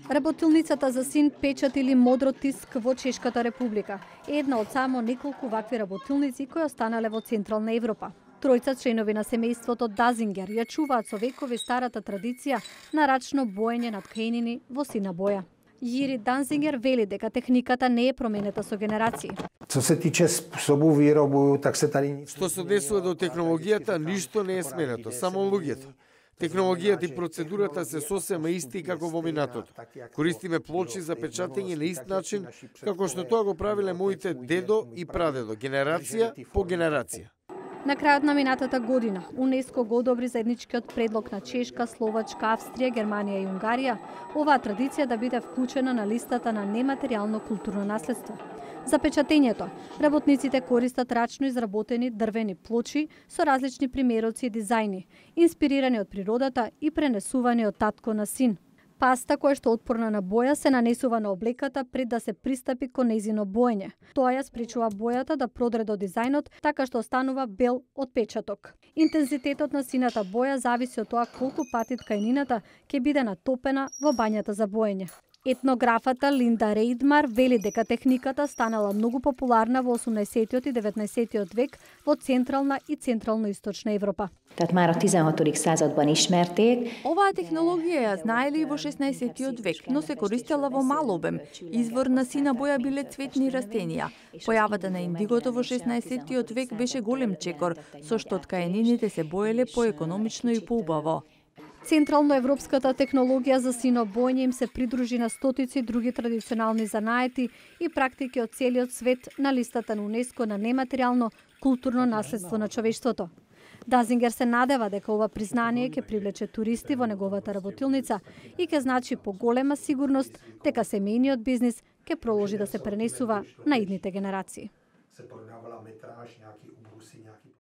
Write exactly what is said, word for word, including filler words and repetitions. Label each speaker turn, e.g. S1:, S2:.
S1: Работилницата за син печат или Модротиск во Чешката република е една од само неколку вакви работилници кои останале во Централна Европа. Тројца членови на семејството Дазингер ја чуваат со векови старата традиција на рачно боење на тканини во сина боја. Јири Данзингер вели дека техниката не е променета со генерации.
S2: Co se tiče způsobu výrobu, tak se tady nic...
S3: Што се однесува до технологијата, ништо не е сменето, само луѓето. Технологијата и процедурата се сосема исти како во минатото. Користиме плочи за печатење на ист начин, како што тоа го правиле моите дедо и прадедо, генерација по генерација.
S1: На крајот на минатата година, УНЕСКО го одобри заедничкиот предлог на Чешка, Словачка, Австрија, Германија и Унгарија, оваа традиција да биде вклучена на листата на нематеријално културно наследство. За печатењето, работниците користат рачно изработени дрвени плочи со различни примероци и дизајни, инспирирани од природата и пренесувани од татко на син. Паста која што отпорна на боја се нанесува на облеката пред да се пристапи кон нејзино боење. Тоа ја спречува бојата да продре до дизајнот, така што останува бел отпечаток. Интензитетот на сината боја зависи од тоа колку пати тканината ќе биде натопена во бањата за боење. Етнографата Линда Рейдмар вели дека техниката станала многу популарна во осумнаесеттиот и деветнаесеттиот век во Централна и Централно-источна Европа.
S4: Tehát már a tizenhatodik században ismerték.
S5: Оваа технологија ја знаеле и во шеснаесеттиот век, но се користела во мал обем. Извор на сина боја биле цветни растенија. Појавата на индигото во шеснаесеттиот век беше голем чекор, со што ткаенините се боеле поекономично и поубаво.
S1: Централноевропската технологија за синобоење им се придружи на стотици други традиционални занаети и практики од целиот свет на листата на УНЕСКО на нематеријално културно наследство на човештвото. Дазингер се надева дека ова признание ќе привлече туристи во неговата работилница и ќе значи поголема сигурност дека семејниот бизнис ќе продолжи да се пренесува на идните генерации.